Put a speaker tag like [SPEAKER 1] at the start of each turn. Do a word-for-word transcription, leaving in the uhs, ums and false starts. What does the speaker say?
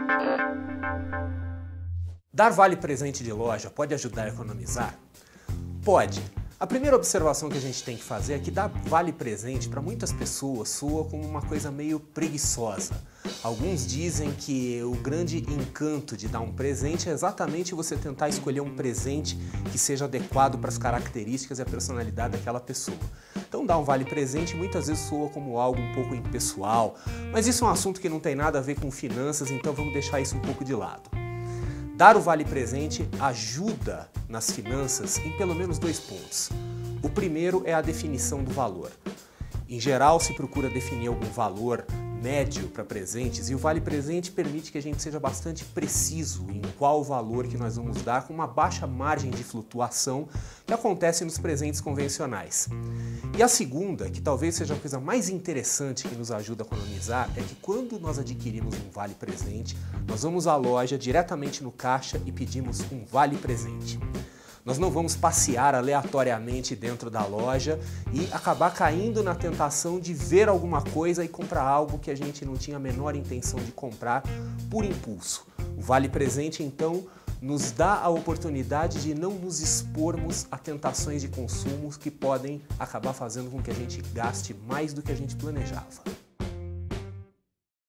[SPEAKER 1] Dar vale presente de loja pode ajudar a economizar? Pode. A primeira observação que a gente tem que fazer é que dar vale presente para muitas pessoas soa como uma coisa meio preguiçosa. Alguns dizem que o grande encanto de dar um presente é exatamente você tentar escolher um presente que seja adequado para as características e a personalidade daquela pessoa. Então dar um vale presente muitas vezes soa como algo um pouco impessoal, mas isso é um assunto que não tem nada a ver com finanças, então vamos deixar isso um pouco de lado. Dar o vale presente ajuda nas finanças em pelo menos dois pontos. O primeiro é a definição do valor. Em geral, se procura definir algum valor médio para presentes e o vale presente permite que a gente seja bastante preciso em qual valor que nós vamos dar com uma baixa margem de flutuação que acontece nos presentes convencionais. E a segunda, que talvez seja a coisa mais interessante que nos ajuda a economizar, é que quando nós adquirimos um vale presente, nós vamos à loja diretamente no caixa e pedimos um vale presente. Nós não vamos passear aleatoriamente dentro da loja e acabar caindo na tentação de ver alguma coisa e comprar algo que a gente não tinha a menor intenção de comprar por impulso. O vale presente, então, nos dá a oportunidade de não nos expormos a tentações de consumo que podem acabar fazendo com que a gente gaste mais do que a gente planejava.